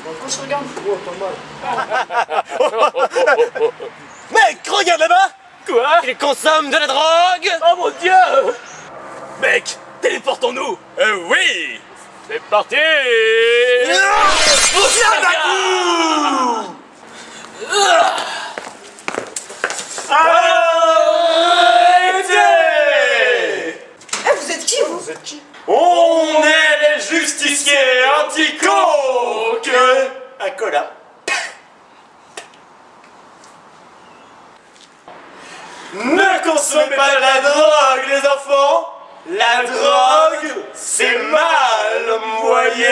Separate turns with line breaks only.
On se regarde. Oh, pas mal.
Mec, regarde là-bas.
Quoi?
Il consomme de la drogue.
Oh mon dieu!
Mec, téléportons-nous. Oui.
C'est parti!
Arrêtez!
Vous êtes qui, vous?
Vous êtes qui?
On est les justiciers anti-coke. Un cola. Ne consommez pas de la drogue, les enfants. La drogue, c'est mal, voyez.